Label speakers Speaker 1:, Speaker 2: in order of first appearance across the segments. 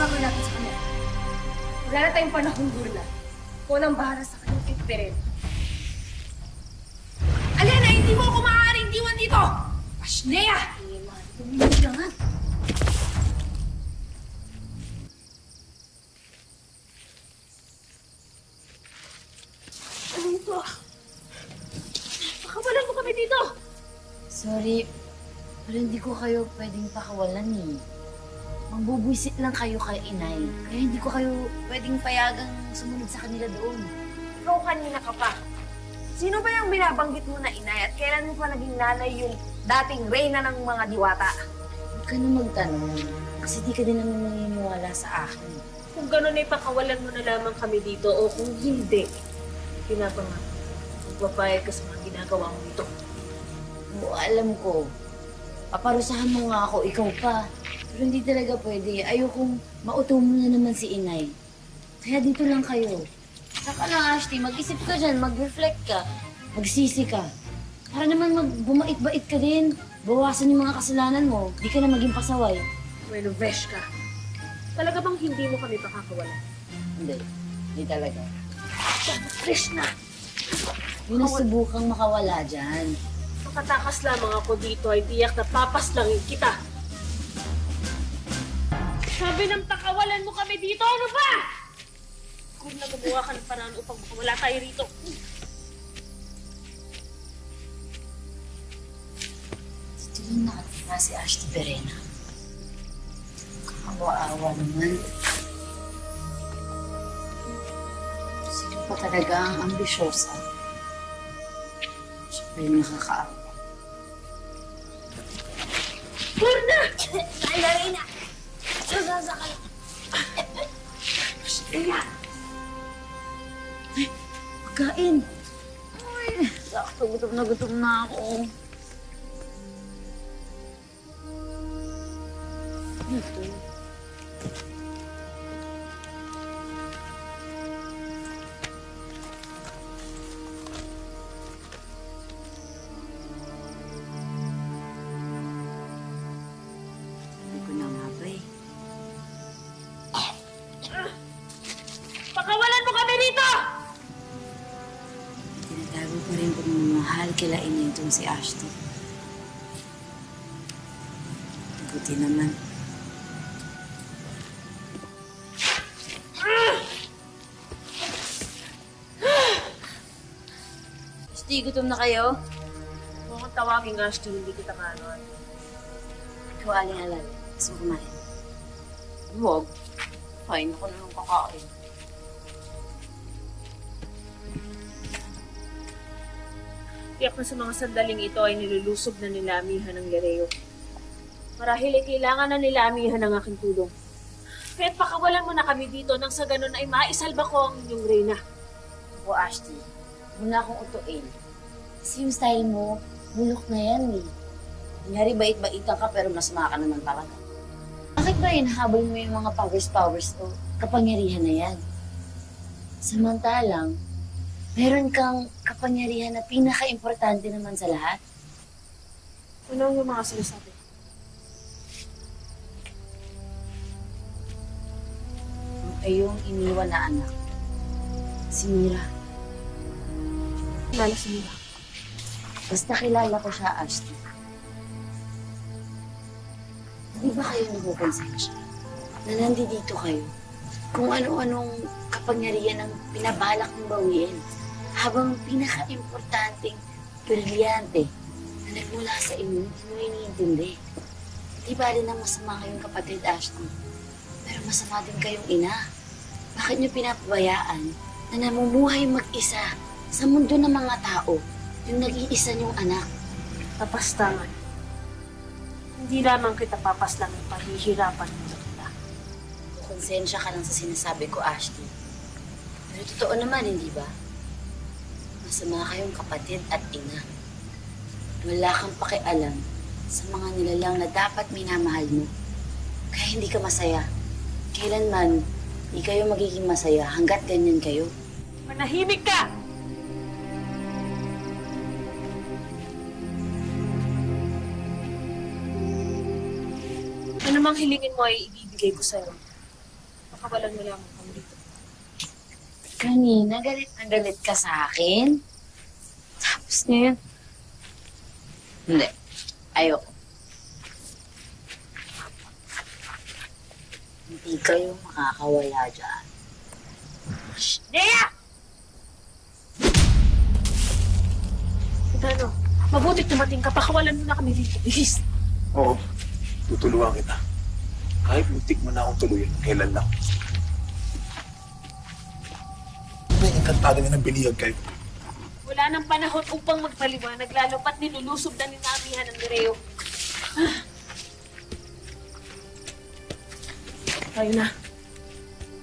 Speaker 1: gagawin natin sa kanya? Wala na tayong panahong gula. Ikaw nang bahala sa kanyang tipirin. Alena, hindi mo ako maaaring diwan dito! Ashnea! Tumingin ka nga. Ano ito? Pakawalan mo kami dito!
Speaker 2: Sorry, pero hindi ko kayo pwedeng pakawalan eh. Magbubwisit lang kayo kay inay. Kaya hindi ko kayo pwedeng payagang sumunod sa kanila doon.
Speaker 1: Ikaw kanina ka pa. Sino ba yung binabanggit mo na inay at kailan mo pa naging nanay yung dating reyna ng mga diwata?
Speaker 2: Huwag ka na magtanong. Kasi di ka din naman naniniwala sa akin.
Speaker 3: Kung gano'n ay pakawalan mo na lamang kami dito o kung hindi, pinapanga, magpapayag ka sa mga ginagawa mo dito.
Speaker 2: Oo, alam ko. Paparusahan mo nga ako, ikaw pa. Pero hindi talaga pwede. Ayokong mauto mo na naman si inay. Kaya dito lang kayo. Saka lang, Ashley, mag-isip ka dyan, mag-reflect ka, magsisi ka. Para naman bumait-bait ka din. Bawasan yung mga kasalanan mo. Di ka na maging pasaway.
Speaker 3: Bueno, Vesh ka. Talaga bang hindi mo kami pakakawalan?
Speaker 2: Hindi. Hindi talaga.
Speaker 3: Fresh na!
Speaker 2: Yun ang subukang makawala dyan.
Speaker 3: Makatakas lamang ako dito ay tiyak na papaslangin kita. Sabi ng pakawalan mo kami dito, ano ba? Kung nagabuha ka ng paraan upang makawala tayo rito.
Speaker 2: Dito lang nakatira si Ashley Verena. Kakawa-awa naman. Sino pa talaga ang ambisyosa? Siya pa yung nakakaawa.
Speaker 3: Lorna!
Speaker 1: Alena! Sasasakal!
Speaker 2: Ashley! Ay, pagkain! Ay, sakto, gutom na ako. Dito. Hindi ko na nga ba eh.
Speaker 3: Pakawalan mo kami rito!
Speaker 2: Tinatago pa rin pagmamahal kila inay itong si Ashley. Buti naman. Ashley, gutom na kayo?
Speaker 3: Kung akong tawagin, Ashley, hindi kita kaanoan.
Speaker 2: Ikaw, Aling Alal. Gusto mo kumain?
Speaker 3: Huwag. Kain ako na ng kakain. Tiyak na sa mga sandaling ito ay nilulusob na nila Amihan ng Lereo. Marahil ay kailangan na nila Amihan ng aking tulong. Kaya't pakawalan mo na kami dito nang sa ganun ay maisalba ko ang inyong reyna.
Speaker 2: Ako, Ashley, huwag na akong utuin. Kasi yung style mo, bulok na yan eh. Kunyari, bait-baitan ka pero masama ka naman talaga. Bakit ba hinahabol mo yung mga powers o kapangyarihan na yan? Samantalang, meron kang kapangyarihan na pinaka-importante naman sa lahat.
Speaker 3: Ano yung mga sinasabi?
Speaker 2: Ang iyong iniwan na anak, si Mira.
Speaker 3: Kilala si Mira.
Speaker 2: Basta kilala ko siya, Ashley. Hindi ba kayo nagkukonsensya na nandito kayo kung ano-anong kapangyarihan ang pinabalak ng bawiin habang pinaka-importanting brilyante na nagmula sa inyo, hindi mo iniintindi. Di ba rin na masama kayong kapatid, Ashley? Pero masama din kayong ina. Bakit niyo pinapabayaan na namumuhay mag-isa sa mundo ng mga tao yung nag-iisa niyong anak?
Speaker 3: Tapastangan. Hindi lamang kita papaslangin, pahihirapan mo na kita.
Speaker 2: Konsensya ka lang sa sinasabi ko, Ashley. Pero totoo naman, hindi ba? Masama kayong kapatid at ina. Wala kang pakialam sa mga nilalang na dapat minamahal mo. Kaya hindi ka masaya. Kailanman, hindi kayo magiging masaya hanggat ganyan kayo.
Speaker 3: Manahimik ka! Ano mang hilingin mo ay ibibigay ko sa'yo. Pakawalan mo lamang kami dito.
Speaker 2: Kanina, galit na galit ka sa akin. Tapos ngayon, hindi. Ayoko. Hindi kayo makakawala dyan. Shh! Nea!
Speaker 3: Ano? Mabuti tumating ka. Pakawalan mo na kami dito. Bilis.
Speaker 4: Oo, tutulungan kita. Kahit muntik mo na akong tuluyan, kailan lang. Ano ba yung kantado niya ng biniyag kayo?
Speaker 3: Wala nang panahon upang magpaliwanag, lalo pat nilulusob na ni Amihan ng Nereo. Tayo na.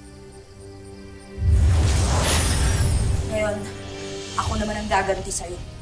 Speaker 1: Ngayon, ako naman ang gaganti sa'yo.